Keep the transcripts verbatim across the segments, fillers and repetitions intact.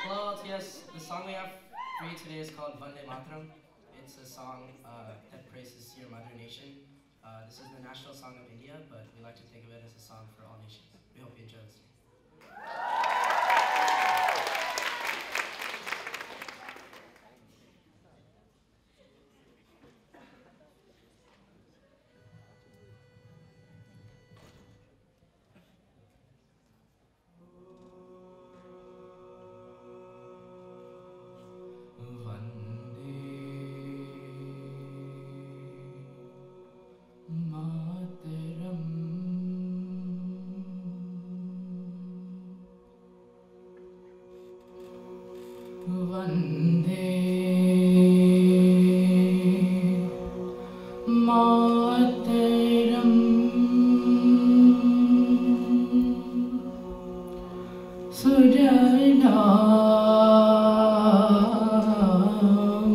Well, yes, the song we have for you today is called Vande Mataram. It's a song uh, that praises your mother nation. Uh, this is the national song of India, but we like to think of it as a song for all nations. We hope you enjoy listening. Vande Mataram Sujanam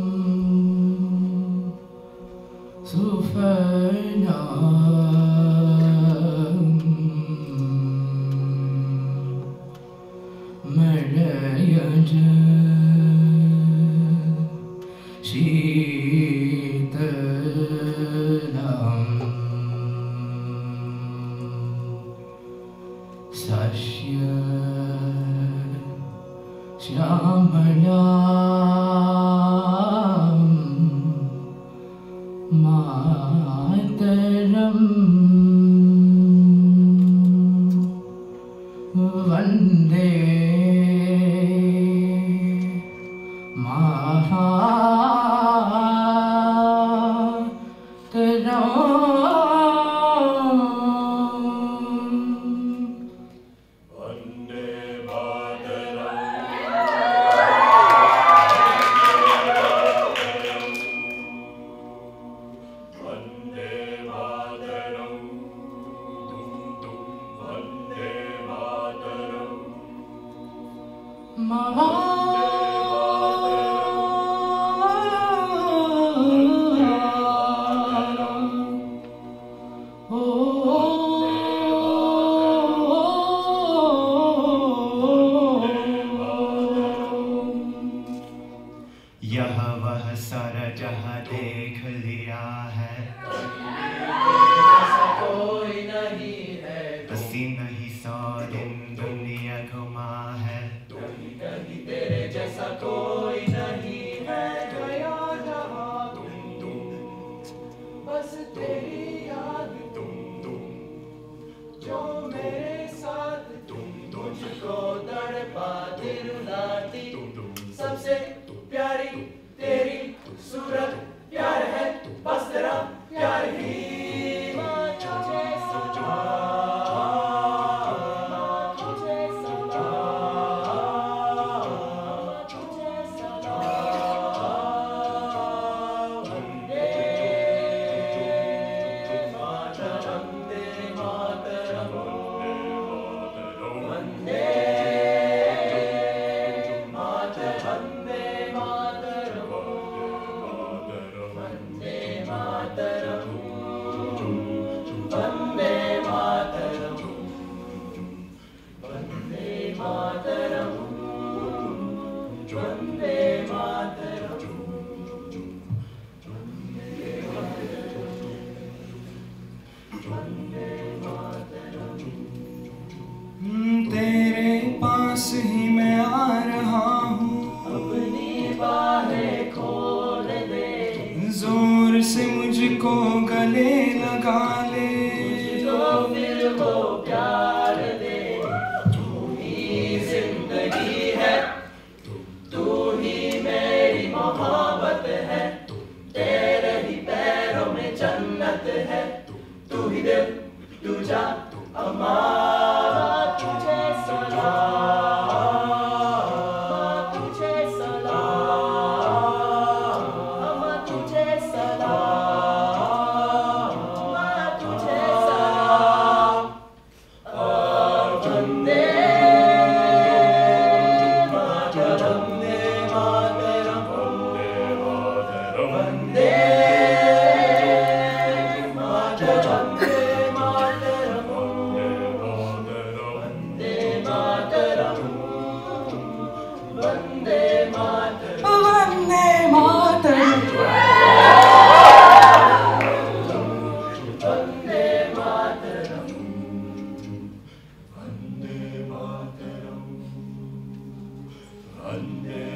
Sufarnam Malayanja Shitalam Sashya Shamalam Mataram Vande यह वह सारा जहां देख लिया है, कोई नहीं है, पसीना ही सौ दिन दुनिया घुमा है, कहीं तेरे जैसा कोई नहीं है, गया जहां तुम तुम, बस तेरी याद तुम तुम, जो मेरे साथ तुम तुझको तड़पाती रुलाती, सबसे प्यारी तेरी सूरत, प्यार है बस तेरा प्यार ही। तेरे पास ही मैं आ रहा हूँ, अपनी बाहें खोल दे, जोर से मुझको गले लगा ले, मुझको फिर वो प्यार दे, तू ही जिंदगी है, तू ही मेरी मोहब्बत है, तेरे ही पैरों में जन्नत है, तू ही दिल तू जा अमारा, तुझे सलाम, तुझे सलाम, अम्मा तुझे सलाम, Vande